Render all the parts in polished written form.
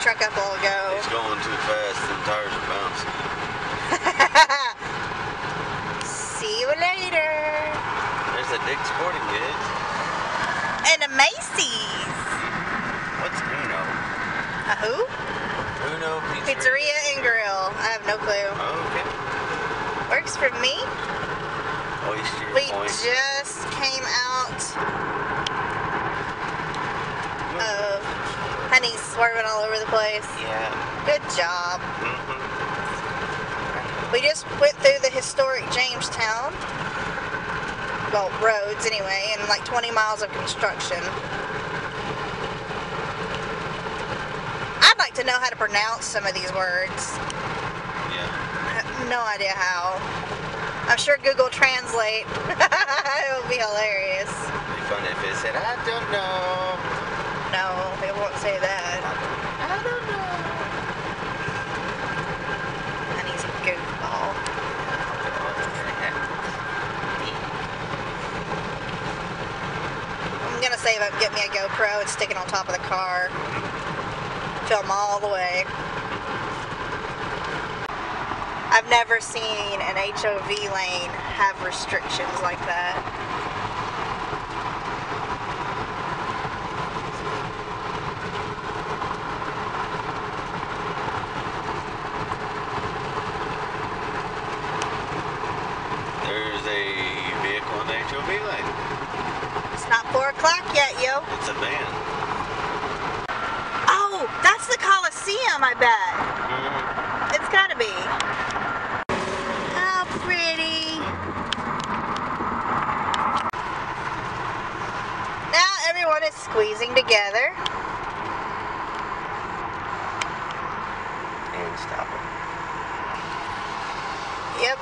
truck up will go. He's going too fast, the tires are bouncing. See you later. There's a Dick's Sporting Goods. And a Macy's. What's Uno? A who? Uno Pizzeria and Grill. I have no clue. Oh, okay. Works for me. Oyster We Point. just came out of Honey swerving all over the place. Yeah. Good job. Mm-hmm. We just went through the historic Jamestown. Well, roads anyway, and like 20 miles of construction. I'd like to know how to pronounce some of these words. Yeah. I have no idea how. I'm sure Google Translate. It would be hilarious. It'd be funny if it said, I don't know. No, they won't say that. I don't know. And he's a goofball. I'm gonna save up, get me a GoPro and stick it on top of the car. Film all the way. I've never seen an HOV lane have restrictions like that. There's a vehicle in the HOV lane. It's not 4 o'clock yet, yo. It's a van. Oh, that's the Coliseum, I bet. Mm-hmm. It's gotta be. How pretty. Now everyone is squeezing together. And stop it. Yep.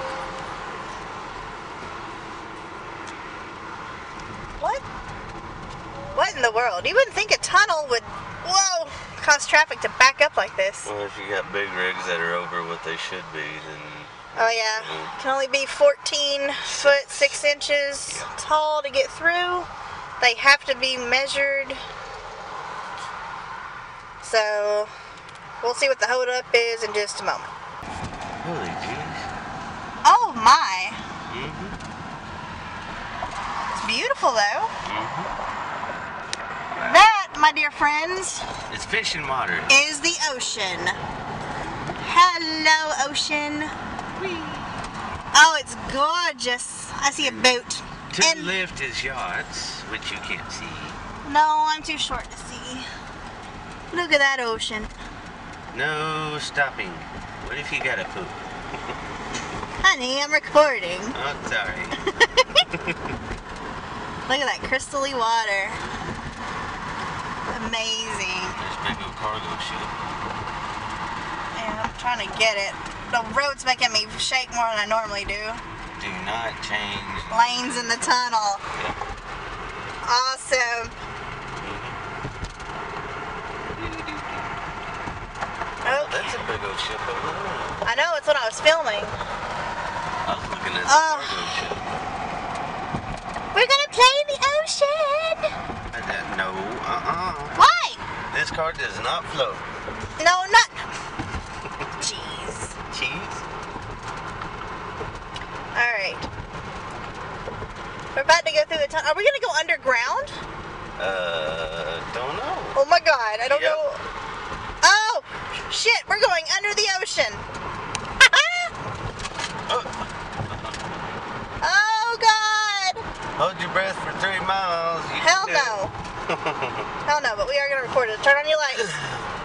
What in the world? You wouldn't think a tunnel would, whoa, cause traffic to back up like this. Well, if you got big rigs that are over what they should be, then... Oh yeah, can only be 14 foot 6 inches tall to get through. They have to be measured. So, we'll see what the hold up is in just a moment. Holy jeez. Oh my. Mm-hmm. It's beautiful though. Mm-hmm. That, my dear friends, It's fishing water. is the ocean. Hello, ocean. Oh, it's gorgeous. I see a boat. To And the left is yachts, which you can't see. no, I'm too short to see. Look at that ocean. No stopping. What if you gotta poop? Honey, I'm recording. Oh, sorry. Look at that crystally water. Amazing. There's big old cargo ship. Yeah, I'm trying to get it. The road's making me shake more than I normally do. Do not change. Lanes in the tunnel. Yep. Awesome. Oh, that's a big old ship over there. I know, it's what I was filming. I was looking at the cargo ship. We're gonna play in the ocean. No, Why? This car does not float. No, not. Jeez. Cheese? Alright. We're about to go through the tunnel. Are we gonna go underground? Don't know. Oh my god, I don't Yep. know. Oh! Shit, we're going under the ocean. Oh god! Hold your breath for 3 miles. You Hell can do no. it. Hell no, but we are gonna record it. Turn on your lights.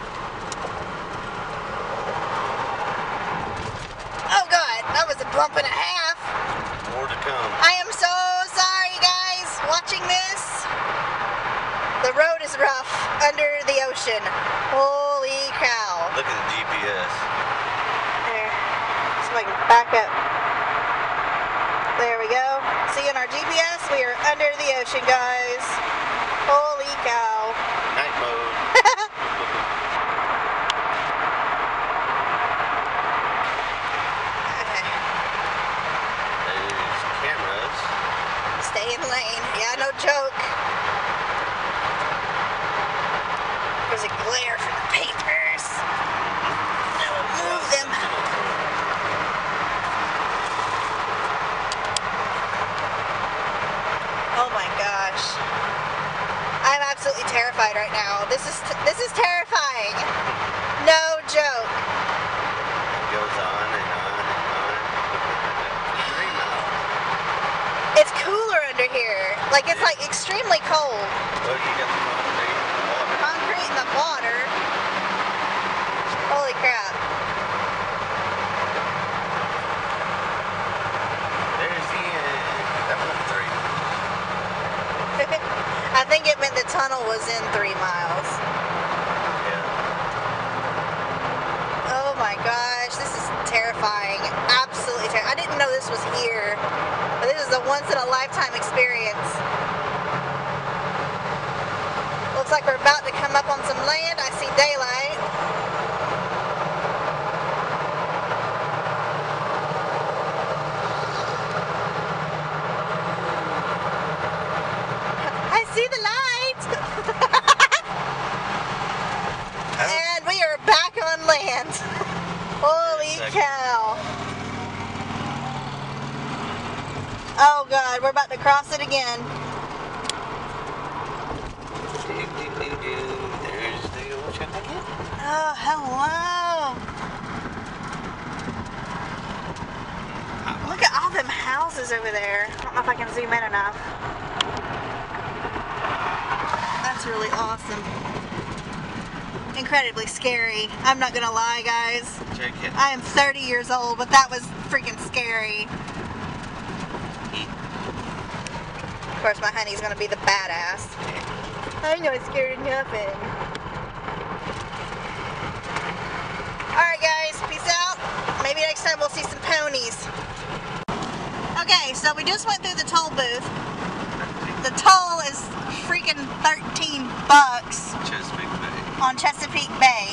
Oh god, that was a bump and a half. More to come. I am so sorry, guys, watching this. The road is rough under the ocean. Holy cow. Look at the GPS. There. So I can back up. There we go. See, in our GPS, we are under the ocean, guys. Holy cow. Night mode. Okay. There's cameras. Stay in the lane. Yeah, no joke. There's a glare from the papers. terrified right now. This is terrifying. No joke. It goes on and on and on. 3 miles. It's cooler under here. Like it's like extremely cold. Well, you got the water. Concrete in the water. Holy crap. There's the end. That was 3. I think it meant the tunnel was in 3 miles. Yeah. Oh my gosh, this is terrifying. Absolutely terrifying. I didn't know this was here. But this is a once in a lifetime experience. Looks like we're about to come up on some land. I see daylight. I see the light. And we are back on land. Holy cow. Oh God, we're about to cross it again. There's the ocean again. Oh, hello. Look at all them houses over there. I don't know if I can zoom in enough. That's really awesome. Incredibly scary. I'm not gonna lie, guys. Check it. I am 30 years old, but that was freaking scary. Of course, my honey's gonna be the badass. I'm not scared of nothing. Alright guys, peace out. Maybe next time we'll see some ponies. Okay, so we just went through the toll booth. The toll is freaking $13 Chesapeake Bay. on Chesapeake Bay.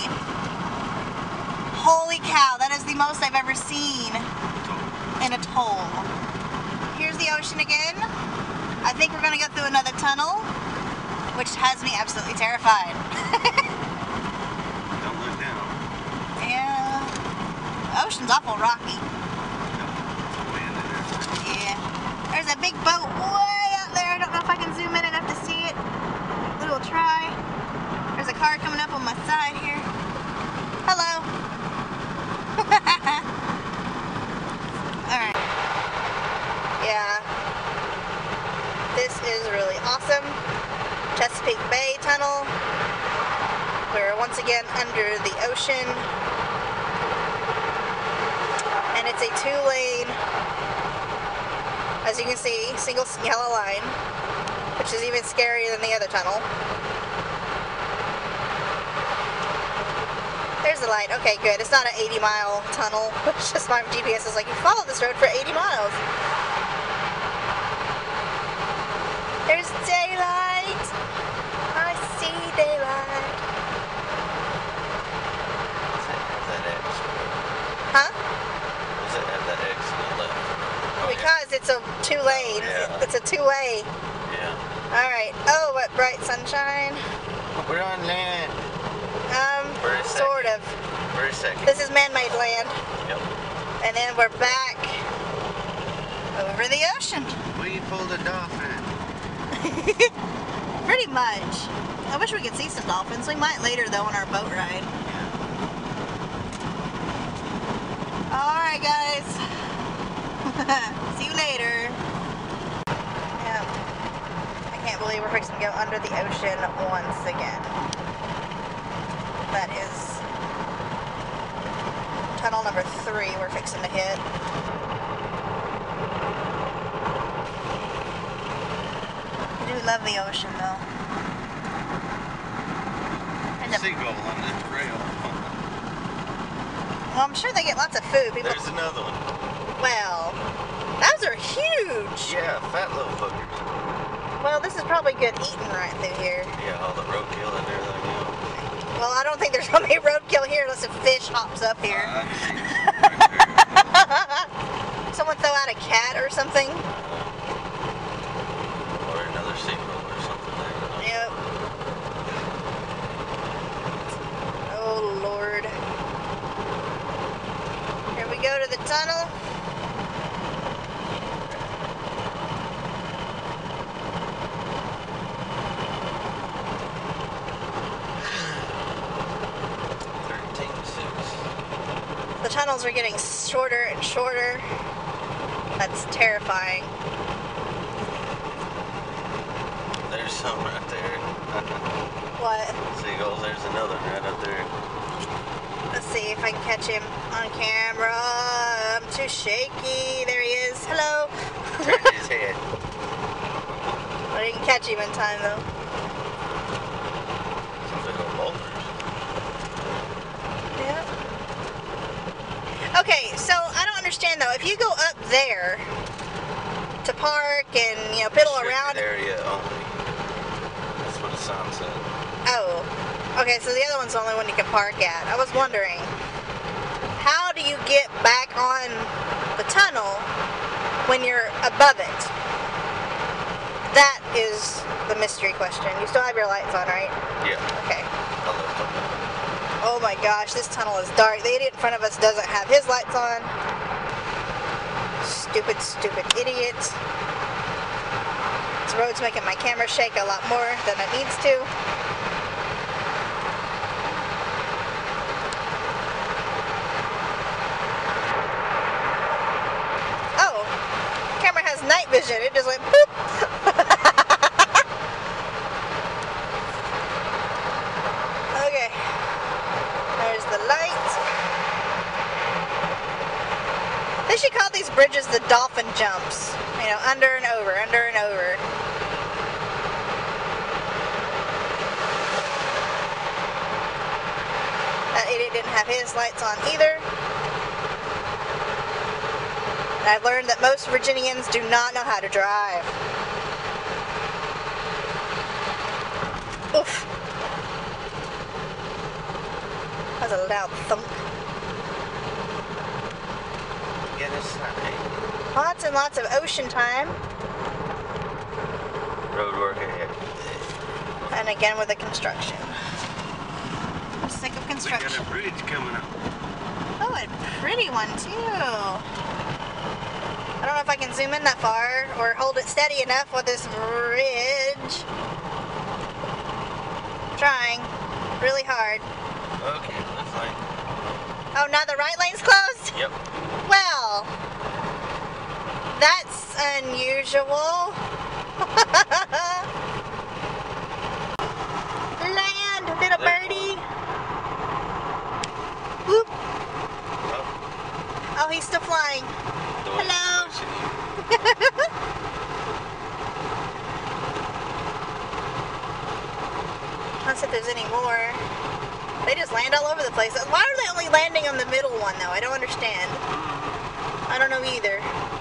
Holy cow, that is the most I've ever seen in a toll. Here's the ocean again. I think we're gonna go through another tunnel, which has me absolutely terrified. Don't look down. Yeah. The ocean's awful rocky. Yeah. There's a big boat way out there. I don't know if I can zoom in enough to see it. We will try. There's a car coming up on my side here. Hello. Alright. Yeah. This is really awesome. Chesapeake Bay Tunnel. We're once again under the ocean. And it's a 2-lane, as you can see, single yellow line, which is even scarier than the other tunnel. There's the light. Okay, good. It's not an 80-mile tunnel. It's just my GPS is like, you follow this road for 80 miles. There's daylight. I see daylight. That X. Huh? Does it have that X on the left? Oh, Because it's a 2 lanes. Yeah. It's a 2-way. Yeah. Alright. Oh, what bright sunshine. We're on land. For a second. Sort of. For a second. This is man-made land. Yep. And then we're back over the ocean. We pulled a dolphin. Pretty much. I wish we could see some dolphins. We might later though on our boat ride. Alright guys. See you later. Yeah. I can't believe we're fixing to go under the ocean once again. That is tunnel number 3 we're fixing to hit. I do love the ocean though. Seagull on the trail. Well, I'm sure they get lots of food. People... There's another one. Well, those are huge. Yeah, fat little fuckers. Well, this is probably good eating right through here. Yeah, all the roadkill and everything else. Well, I don't think there's gonna be roadkill here unless a fish hops up here. Someone throw out a cat or something. Or another seagull or something like that. Yep. Oh Lord. Here we go to the tunnel. tunnels are getting shorter and shorter. That's terrifying. There's some right there. What? Seagulls, there's another right up there. Let's see if I can catch him on camera. I'm too shaky. There he is. Hello. Turned his head. I didn't catch him in time though. Some big old boulders. Yeah. Okay, so I don't understand though. If you go up there to park and, you know, piddle around. Area only. That's what the sign said. Oh. Okay, so the other one's the only one you can park at. I was wondering, how do you get back on the tunnel when you're above it? That is the mystery question. You still have your lights on, right? Yeah. Okay. I left them. Oh my gosh, this tunnel is dark. The idiot in front of us doesn't have his lights on. Stupid, stupid idiot. This road's making my camera shake a lot more than it needs to. Oh, camera has night vision. It just went boop. Okay. There's the light. They should call these bridges the dolphin jumps. You know, under and over, under and over. That idiot didn't have his lights on either. And I've learned that most Virginians do not know how to drive. Oof. That was a loud thump. Get a sign. Lots and lots of ocean time. Road work ahead. And again with the construction. I'm sick of We construction. got a bridge coming up. Oh, a pretty one too. I don't know if I can zoom in that far or hold it steady enough with this bridge. Trying really hard. Okay, left lane. Oh, now the right lane's closed? Yep. Well, that's unusual. Land, little birdie. Whoop. Oh, he's still flying. Hello. Let's see if there's any more. They just land all over the place. Why are they only landing on the middle one though? I don't understand. I don't know either.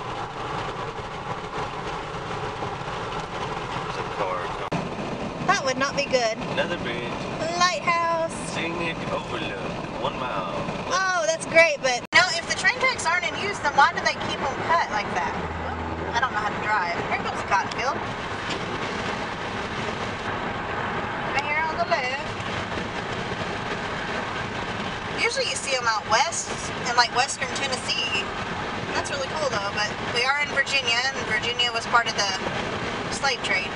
There's a car coming. That would not be good. Another bridge. Lighthouse. Scenic overlook. 1 mile. Oh, that's great, but no, if the train tracks aren't in use, then why do they keep them cut like that? I don't know how to drive. Here comes the cotton field. Right here on the left. Usually you see them out west in like western Tennessee. That's really cool though, but we are in Virginia, and Virginia was part of the slave trade.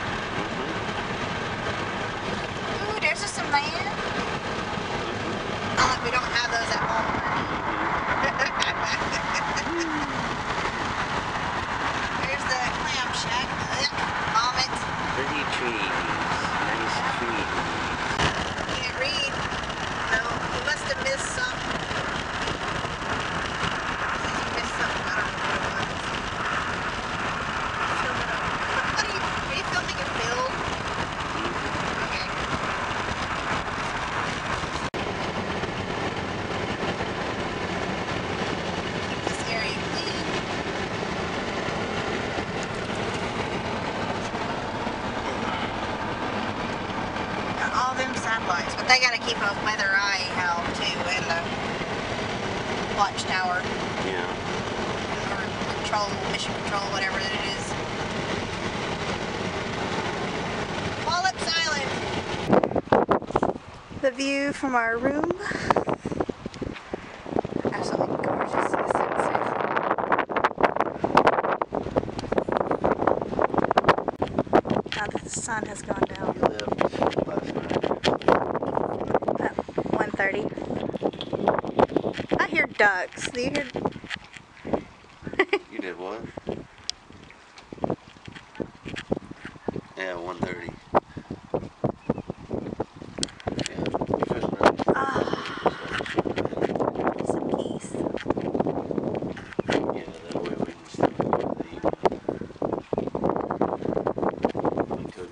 Ooh, there's just some land. Not like we don't have those at home. There's the clam shack. Vomit. Pretty trees. Nice trees. Can't read. No, we must have missed some. Missed something. I don't know what it was. Are you filming a field? Okay. Keep this area clean. Got all them satellites, but they gotta keep a weather eye out too, and the watchtower. Yeah. Or control, mission control, whatever it is. Wallops Island. The view from our room. Absolutely gorgeous in the sunset. Now that the sun has gone down We left last night. at 1:30. I hear ducks. Do you hear? You did what? Yeah, 1:30. Yeah, just Some geese. yeah, that way we can still go to the evening. We could.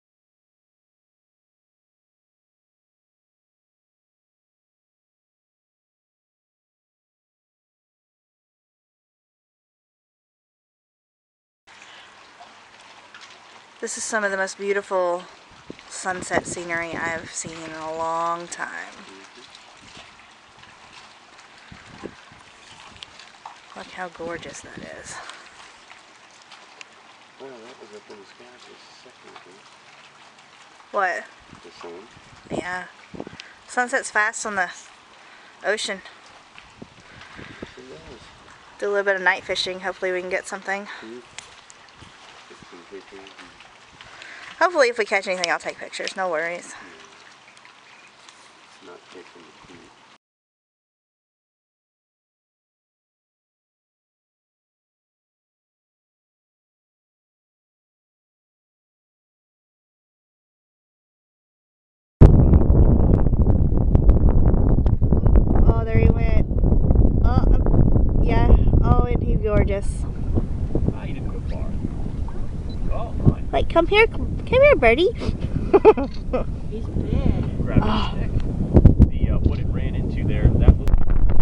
This is some of the most beautiful sunset scenery I've seen in a long time. Look how gorgeous that is. Well, that was up in the sky for a second ago. What? The sun. Yeah. Sunsets fast on the ocean. Yes, it does. Do a little bit of night fishing. Hopefully we can get something. Take some pictures and Hopefully if we catch anything, I'll take pictures. No worries. not catching the cute. Oh, there he went. Oh, yeah. Oh, and he's gorgeous. Ah, you didn't go far. Oh, my. Like, come here, birdie. He's big. Grab that stick. The what it ran into there, that was.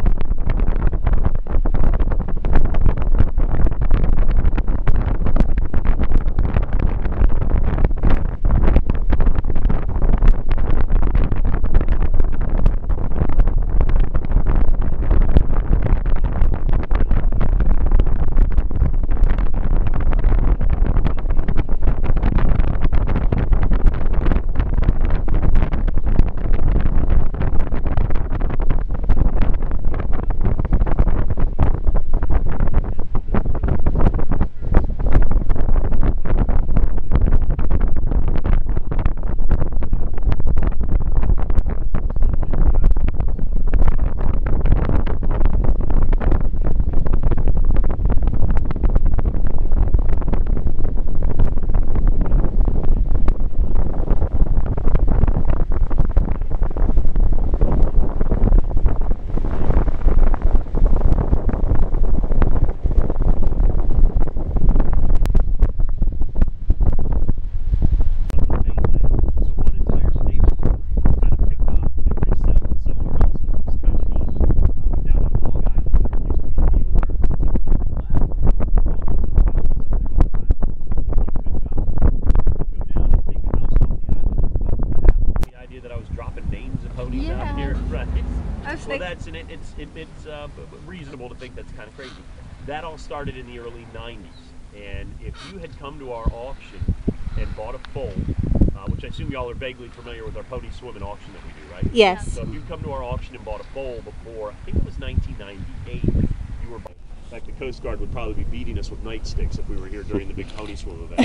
Well, that's it's reasonable to think that's kind of crazy. That all started in the early 90s, and if you had come to our auction and bought a foal, which I assume y'all are vaguely familiar with our pony swimming auction that we do, right? Yes. So if you come to our auction and bought a foal before, I think it was 1998, you were. In fact, the Coast Guard would probably be beating us with nightsticks if we were here during the big pony swim event.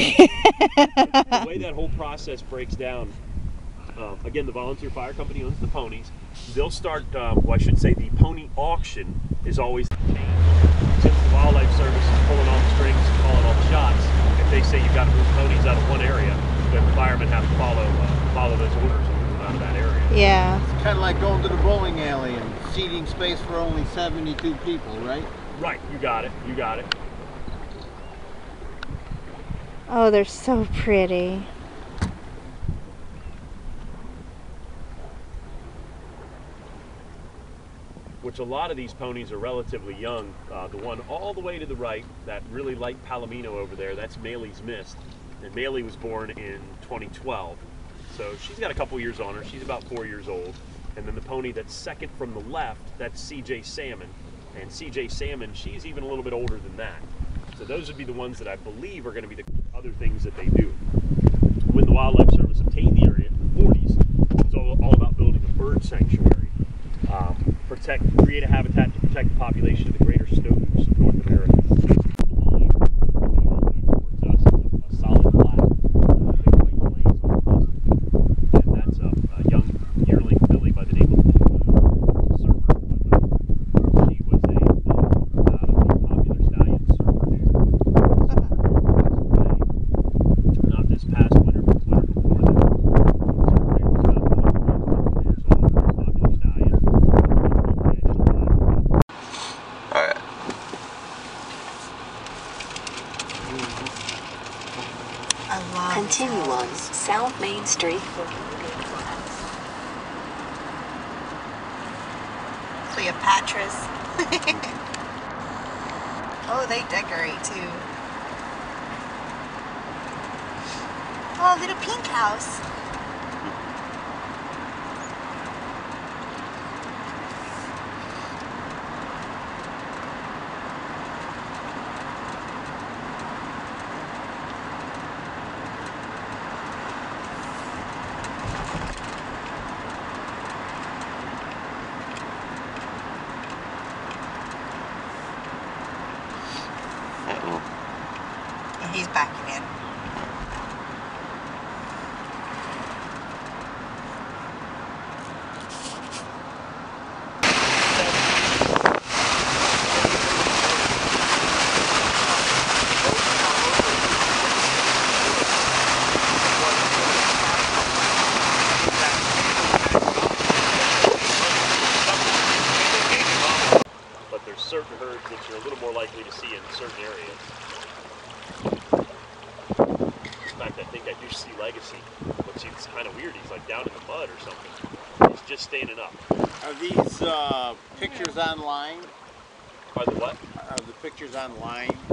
The way that whole process breaks down. Again, the volunteer fire company owns the ponies. They'll start, well, I should say the pony auction is always the change. Since the Wildlife Service is pulling all the strings and calling all the shots, if they say you've got to move ponies out of one area, then the firemen have to follow those orders and move them out of that area. Yeah. It's kind of like going to the bowling alley and seating space for only 72 people, right? Right, you got it, you got it. Oh, they're so pretty. Which a lot of these ponies are relatively young. The one all the way to the right, that really light Palomino over there, that's Maley's Mist. And Maley was born in 2012. So she's got a couple years on her. She's about 4 years old. And then the pony that's second from the left, that's CJ Salmon. And CJ Salmon, she's even a little bit older than that. So those would be the ones that I believe are going to be the other things that they do. When the Wildlife Service obtained the area in the 40s, it was all about building a bird sanctuary. Create a habitat to protect the population of the greater snow goose of North America. The line running all the way towards us is a solid black, big white blaze on the muzzle. And that's a young yearling filly by the name of Surfer. Main Street. Cleopatra's. Oh, they decorate too. Oh, little pink house. And he's backing in. But there's certain herds that you're a little more likely to see in certain areas. In fact, I think I do see Legacy, but see, it's kind of weird. He's like down in the mud or something. He's just standing up. Are these pictures online? Are the what? Are the pictures online?